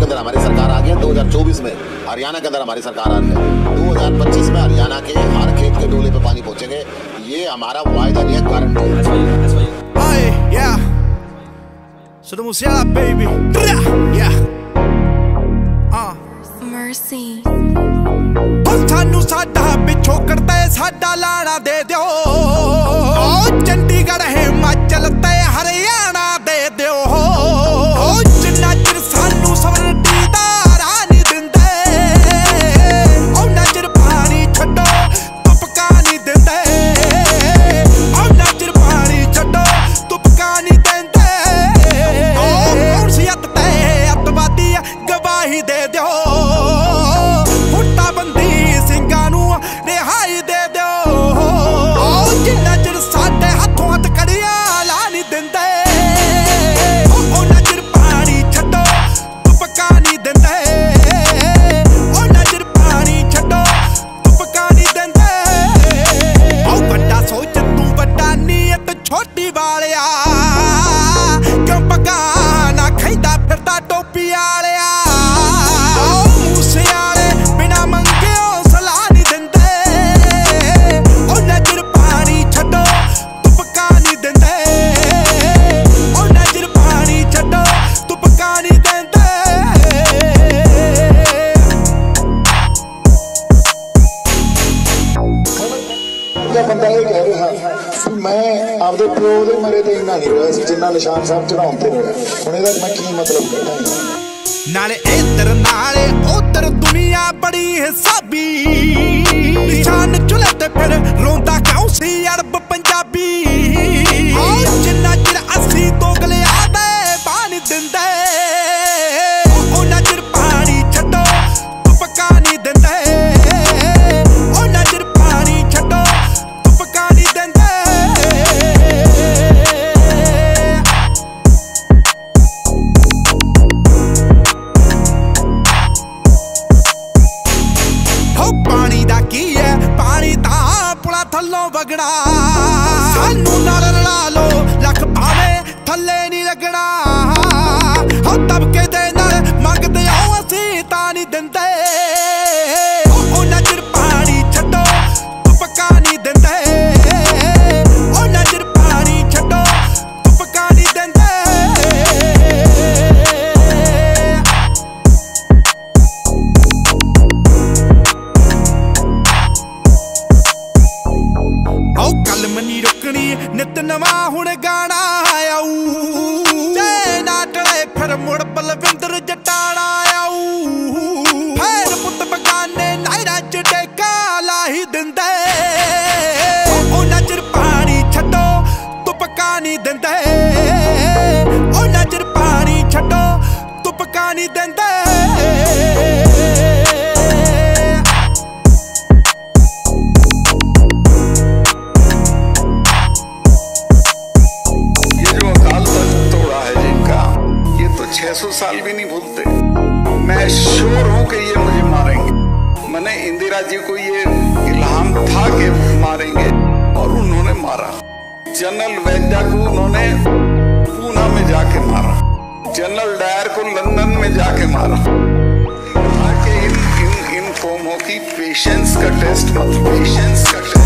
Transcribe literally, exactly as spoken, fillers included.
अंदर हमारी सरकार आ गई है। दो हज़ार चौबीस में हरियाणा के अंदर हमारी सरकार आ रही है। दो हज़ार पच्चीस में हरियाणा के हर खेत के डोले पे पानी पहुंचेंगे। ये हमारा वायदा नहीं है, गारंटी है। Sidhu Musiala, baby. Yeah. Uh. Mercy. सानू साडा पिछोकड़ ते साडा लाना दे दियो। ओ चंडीगढ़ हिमाचल ते हरियाणा दे दियो। ओ जिन्ना चिर सानू सवरटी दा राह नहीं दिंदे, उन्ना चिर पानी छड्डो तुपका नहीं दिंदे। उन्ना चिर पानी छड्डो तुपका नहीं दिंदे। गवाही दे दो, फुटा बंदी सिंगां नूं रिहाई दे दो। जिन्ना चिर साडे हथों हथ कड़ियां ला नहीं दिंदे, उन्ना चिर पानी छड्डो तुपका नहीं दिंदे। उन्ना चिर पानी छड्डो तुपका नहीं दिंदे। ओ बड़ा सोच तू बड़ा नीयत छोटी वालिया, क्यों पगाना खैदा फिरदा टोपी वालिया। बंदा ये कह रहा मैं आपदे प्यो दे मरे ते इन्ना नहीं रोया सी जिन्ना निशान साहब चढ़ाउण ते रोया। हुण इहदा मैं की मतलब कहना। नाले इधर नाले उधर दुनिया बड़ी हिसाबी, निशान चुले ते फिर रोंदा क्यों सी अरब पंजाबी। जिन्ना चिर अस्सी दोगले आदे पानी दिंदे, उन्ना चिर पानी छड्डो तुपका नहीं दिंदे। उन्ना चिर पानी छड्डो तुपका नहीं दिंदे। पानी दा की है, पानी तां पुला थल्लों वगड़ा। सानू नाल रला लो लख भावे थल्ले नहीं लगना। हो तबके दे नाल मंगदे आओ असी तां नहीं दिंदे। उन्ना चिर पानी छड्डो तुपका नहीं दिंदे। उन्ना चिर पानी छड्डो तुपका नहीं दिंदे। मनी रुकनी नित नवा हुण गाना आऊ। जे ना टले फिर मुड़ बलविंदर जटाना आऊ। फिर पुत बगाने नायरा च टेका ला ही दिंदे। उन्ना चिर पानी छड्डो तुपका नहीं दिंदे। उन्ना चिर पानी छड्डो तुपका नहीं दिंदे। छह सौ साल भी नहीं भूलते। मैं श्योर हूं कि ये मुझे मारेंगे। मैंने इंदिरा जी को ये इल्हाम था कि मारेंगे और उन्होंने मारा। जनरल वैद्या को उन्होंने पूना में जाके मारा। जनरल डायर को लंदन में जाके मारा। इन इन इन कौमों की पेशेंस का टेस्ट मत पेशेंस का टेस्ट